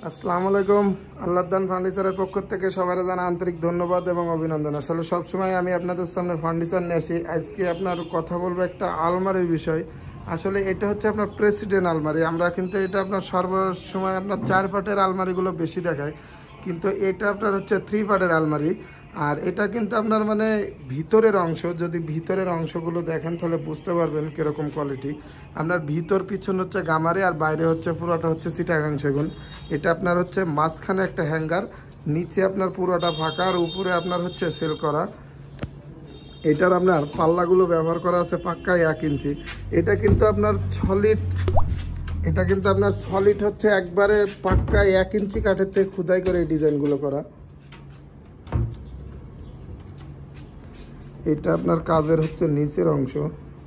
আসসালামু আলাইকুম। আল্লাহদান ফার্নিচারের পক্ষ থেকে সবার জানা আন্তরিক ধন্যবাদ এবং অভিনন্দন। আসলে সবসময় আমি আপনাদের সামনে ফার্নিচার নিয়ে আসি। আজকে আপনার কথা বলবো একটা আলমারির বিষয়। আসলে এটা হচ্ছে আপনার প্রেসিডেন্ট আলমারি। আমরা কিন্তু এটা আপনার সর্বসময় আপনার 4 পার্টের আলমারিগুলো বেশি দেখায়, কিন্তু এটা আপনার হচ্ছে 3 পার্টের আলমারি। আর এটা কিন্তু আপনার মানে ভিতরের অংশ, যদি ভিতরের অংশগুলো দেখেন তাহলে বুঝতে পারবেন কীরকম কোয়ালিটি। আপনার ভিতর পিছন হচ্ছে গামারি, আর বাইরে হচ্ছে পুরোটা হচ্ছে চিটাগাং সেগুন। এটা আপনার হচ্ছে মাঝখানে একটা হ্যাঙ্গার, নিচে আপনার পুরোটা ফাঁকা, আর উপরে আপনার হচ্ছে সেল করা। এটার আপনার পাল্লাগুলো ব্যবহার করা আছে পাক্কায় 1 ইঞ্চি। এটা কিন্তু আপনার সলিড হচ্ছে একবারে পাক্কায় 1 ইঞ্চি কাঠের থেকে খোদাই করে এই ডিজাইনগুলো করা। এটা আপনার কাজের হচ্ছে নিচের অংশ।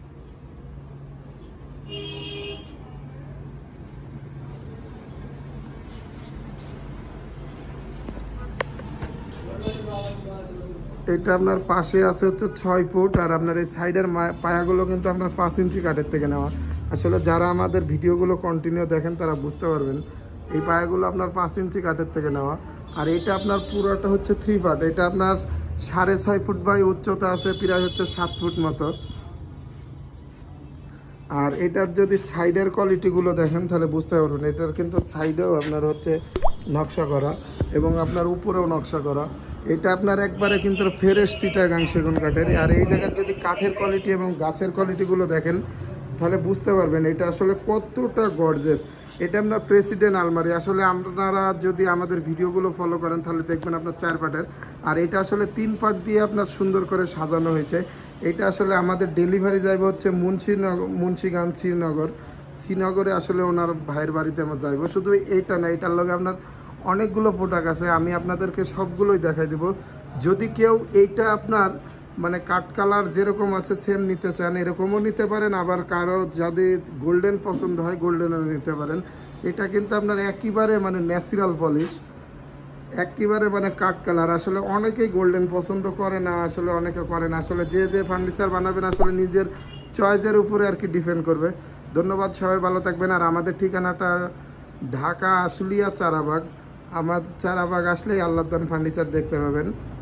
এটা আপনার পাশে আছে হচ্ছে 6 ফুট, আর আপনার এই সাইডের পায়াগুলো কিন্তু আপনার 5 ইঞ্চি কাঠের থেকে নেওয়া। আসলে যারা আমাদের ভিডিওগুলো কন্টিনিউ দেখেন তারা বুঝতে পারবেন এই পায়াগুলো আপনার 5 ইঞ্চি কাঠের থেকে নেওয়া। আর এটা আপনার পুরোটা হচ্ছে 3 পার্ট। এটা আপনার 6.5 ফুট বাই উচ্চতা আছে, প্রায় হচ্ছে 7 ফুট মতো। আর এটার যদি সাইডের কোয়ালিটিগুলো দেখেন তাহলে বুঝতে পারবেন এটার কিন্তু সাইডেও আপনার হচ্ছে নকশা করা এবং আপনার উপরেও নকশা করা। এটা আপনার একবারে কিন্তু ফ্রেশ চিটাগাং সেগুন কাঠের। আর এই জায়গার যদি কাঠের কোয়ালিটি এবং গাছের কোয়ালিটিগুলো দেখেন তাহলে বুঝতে পারবেন এটা আসলে কতটা গর্জিয়াস। এটা আপনার প্রেসিডেন্ট আলমারি। আসলে আপনারা যদি আমাদের ভিডিওগুলো ফলো করেন তাহলে দেখবেন আপনার 4 পার্টের, আর এটা আসলে 3 পার্ট দিয়ে আপনার সুন্দর করে সাজানো হয়েছে। এটা আসলে আমাদের ডেলিভারি যাইবে হচ্ছে মুন্সিগঞ্জ শ্রীনগরে। আসলে ওনার ভাইয়ের বাড়িতে আমরা যাইব। শুধু এইটা না, এটার লগে আপনার অনেকগুলো প্রোডাক্ট আছে, আমি আপনাদেরকে সবগুলোই দেখাই দেব। যদি কেউ এইটা আপনার মানে কাঠ কালার যেরকম আছে সেম নিতে চান এরকমও নিতে পারেন, আবার কারো যদি গোল্ডেন পছন্দ হয় গোল্ডেনও নিতে পারেন। এটা কিন্তু আপনার একেবারে মানে ন্যাচারাল পলিশ, একেবারে মানে কাঠ কালার। আসলে অনেকেই গোল্ডেন পছন্দ করে না, আসলে অনেকে করে না। আসলে যে ফার্নিচার বানাবেন আসলে নিজের চয়েসের উপরে আর কি ডিপেন্ড করবে। ধন্যবাদ, সবাই ভালো থাকবেন। আর আমাদের ঠিকানাটা ঢাকা আশুলিয়া চারাবাগ। আমার চারাবাগ আসলেই আল্লাহদান ফার্নিচার দেখতে পাবেন।